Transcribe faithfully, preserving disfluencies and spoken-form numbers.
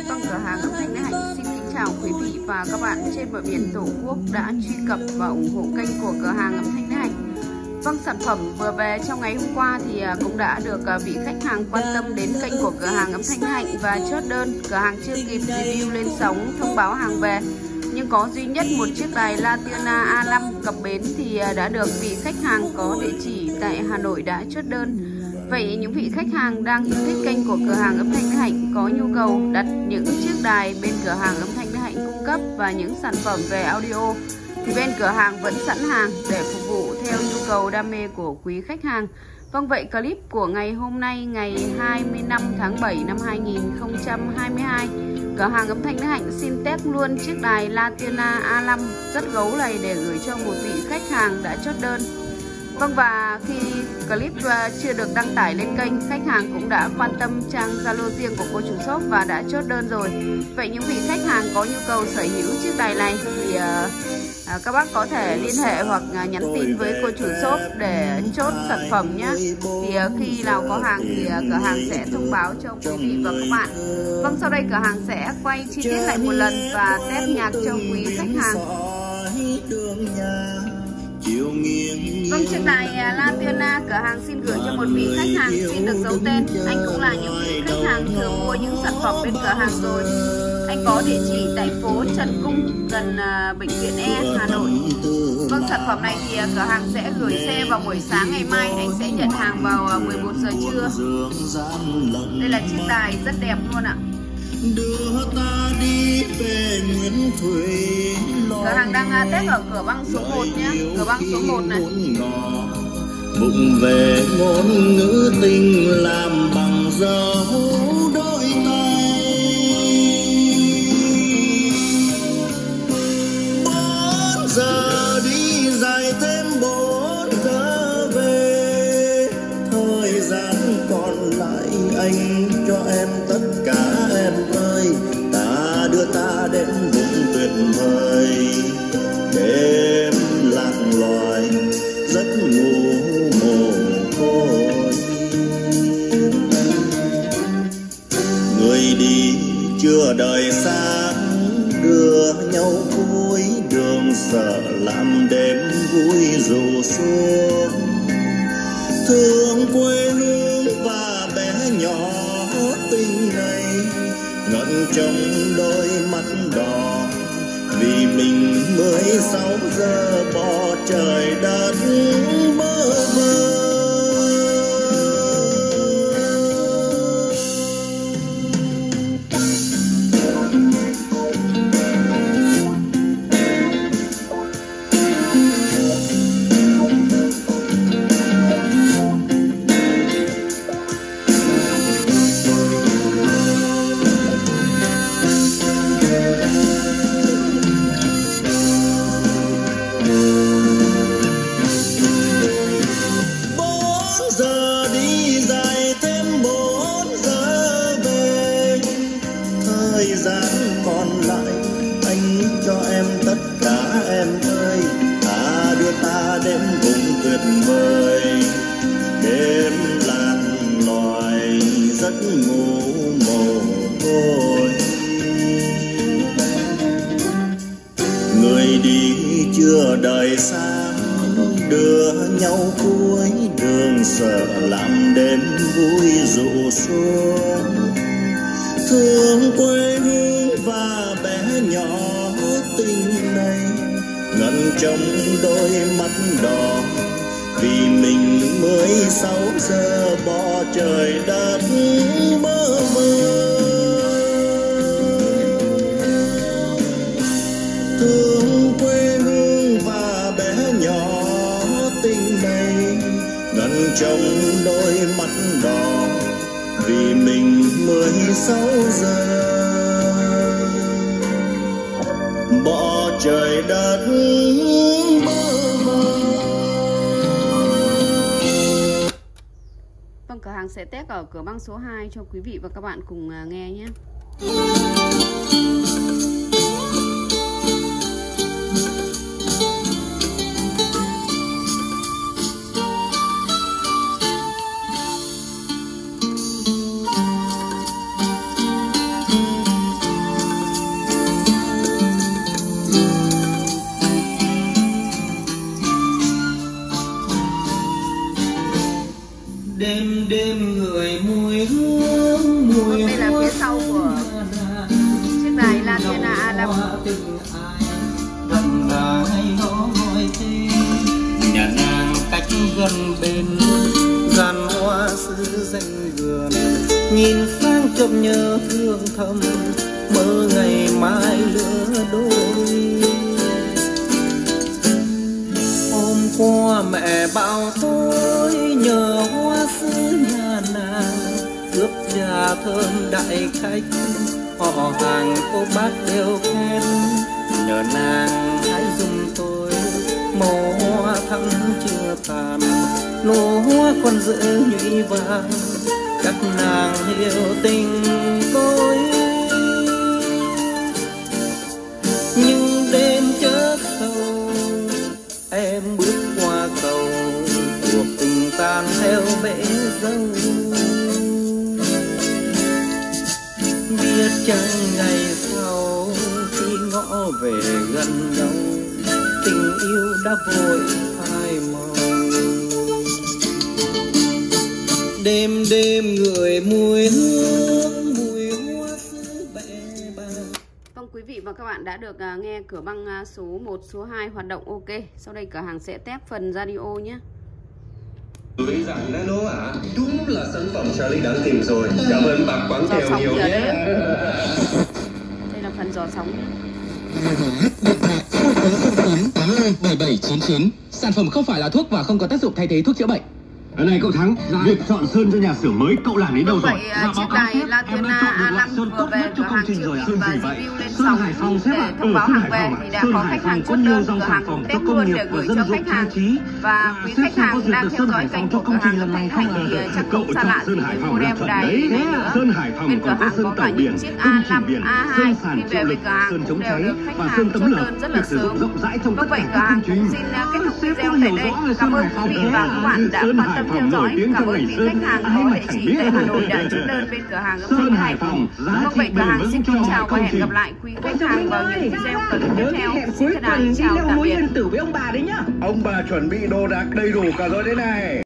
Vâng, cửa hàng âm thanh Lê Hạnh xin kính chào quý vị và các bạn trên bờ biển Tổ quốc đã truy cập và ủng hộ kênh của cửa hàng âm thanh Lê Hạnh. Vâng, sản phẩm vừa về trong ngày hôm qua thì cũng đã được vị khách hàng quan tâm đến kênh của cửa hàng âm thanh Lê Hạnh và chốt đơn. Cửa hàng chưa kịp review lên sóng thông báo hàng về, nhưng có duy nhất một chiếc đài Latiana A năm cập bến thì đã được vị khách hàng có địa chỉ tại Hà Nội đã chốt đơn. Vậy những vị khách hàng đang yêu thích kênh của cửa hàng âm thanh Lê Hạnh có nhu cầu đặt những chiếc đài bên cửa hàng âm thanh Lê Hạnh cung cấp và những sản phẩm về audio thì bên cửa hàng vẫn sẵn hàng để phục vụ theo nhu cầu đam mê của quý khách hàng. Vâng, vậy clip của ngày hôm nay ngày hai mươi lăm tháng bảy năm hai nghìn không trăm hai mươi hai, cửa hàng âm thanh Lê Hạnh xin test luôn chiếc đài Latiana A năm rất gấu này để gửi cho một vị khách hàng đã chốt đơn. Vâng, và khi clip chưa được đăng tải lên kênh, khách hàng cũng đã quan tâm trang Zalo riêng của cô chủ shop và đã chốt đơn rồi. Vậy những vị khách hàng có nhu cầu sở hữu chiếc đài này thì uh, uh, các bác có thể liên hệ hoặc uh, nhắn tin với cô chủ shop để chốt sản phẩm nhé. Thì uh, khi nào có hàng thì uh, cửa hàng sẽ thông báo cho quý vị và các bạn. Vâng, sau đây cửa hàng sẽ quay chi tiết lại một lần và test nhạc cho quý khách hàng. Vâng, chiếc đài Latiana cửa hàng xin gửi cho một vị khách hàng xin được giấu tên. Anh cũng là những vị khách hàng thường mua những sản phẩm bên cửa hàng rồi. Anh có địa chỉ tại phố Trần Cung gần bệnh viện E, Hà Nội. Vâng, sản phẩm này thì cửa hàng sẽ gửi xe vào buổi sáng ngày mai. Anh sẽ nhận hàng vào mười một giờ trưa. Đây là chiếc đài rất đẹp luôn ạ. Đưa ta đi về Nguyễn Thủy. Cửa hàng đang test ở cửa băng số một nhé. Cửa băng số một này. Bụng về ngôn ngữ tình làm bằng dấu đôi tay. Bốn giờ đi dài thêm bốn giờ về. Thời gian còn lại anh cho em tất cả em ơi. Ta đưa ta đến vùng tuyệt vời. Đêm lạc loài giấc ngủ mồ côi. Người đi chưa đời sáng đưa nhau cuối đường, sợ làm đêm vui ru xuống. Thương quê hương và bé nhỏ tình này ngẩn trong đôi mắt đỏ. Vì mình mới sáu giờ bỏ trời đất bơ vơ. Thời gian còn lại anh cho em tất cả em ơi. Ta đưa ta đến vùng tuyệt vời. Đêm lạc loài giấc ngủ mồ côi. Người đi chưa đời xa đưa nhau cuối đường, sợ làm đêm vui ru xuống. Thương quê hương và bé nhỏ tình này ngẩn trong đôi mắt đỏ. Vì mình mới sáu giờ bỏ trời đất bơ vơ. Thương quê hương và bé nhỏ tình này ngẩn trong đôi mắt đỏ. Vì mình mới sáu giờ bỏ trời đất mơ mơ. Vâng, cửa hàng sẽ test ở cửa băng số hai cho quý vị và các bạn cùng nghe nhé. ai gần gái đó gọi tên. Nhà nàng cách gần bên dàn hoa sứ danh vườn, nhìn sang chợt nhớ thương thầm mơ ngày mai lứa đôi. Hôm qua mẹ bảo tôi nhờ hoa sứ nhà nàng ướp trà thơm đại khách, họ hàng cô bác đều khen, nhờ nàng hãy dùng tôi màu hoa thắm chưa tàn, nụ hoa còn giữ nhụy vàng, các nàng hiểu tình tôi. Nhưng đêm chớp sâu em bước qua cầu, cuộc tình tan theo bể dâu. Biết chăng ngày sau khi ngõ về gần nhau, tình yêu đã vội phai màu. Đêm đêm người mùi hương mùi hoa sứ bẹ bàng. Vâng, quý vị và các bạn đã được uh, nghe cửa băng uh, số một, số hai hoạt động ok. Sau đây cửa hàng sẽ test phần radio nhé. Quý rằng Nano hả? Đúng là sản phẩm Charlie đáng tìm rồi. Cảm ơn bạc quảng kèo nhiều nhé. Đây là phần giò sóng. Điện thoại không có không tám tám hai bảy bảy chín chín. Sản phẩm không phải là thuốc và không có tác dụng thay thế thuốc chữa bệnh. Ở này cậu Thắng, dạ. Việc chọn sơn cho nhà xưởng mới cậu làm đến đâu rồi? Vậy chiếc đài Latina a năm vừa về cửa hàng chưa kịp và review lên sóng để thông báo hàng về thì đã có khách hàng chốt đơn, cửa hàng cũng test luôn để gửi cho khách hàng. Và quý khách hàng đang theo dõi kênh của cửa hàng âm thanh Hải thì chắc không xa lạ gì với modem đài này nữa. Bên cửa hàng có cả những chiếc a năm, a hai khi về với cửa hàng cũng đều được khách hàng chốt đơn rất là sớm. Vâng, vậy cửa hàng cũng xin kết thúc video tại đây. Cảm ơn quý vị và các bạn đã quan tâm theo dõi. Cảm ơn vị khách hàng có địa chỉ tại Hà Nội đã chốt đơn bên cửa hàng âm thanh Hải Phòng. Vâng, vậy cửa hàng xin kính chào và hẹn gặp lại quý khách hàng vào những video clip tiếp theo. Xin thân ái chào tạm biệt. Tử với ông bà đấy nhá. Ông bà chuẩn bị đồ đạc đầy đủ cả rồi đấy này.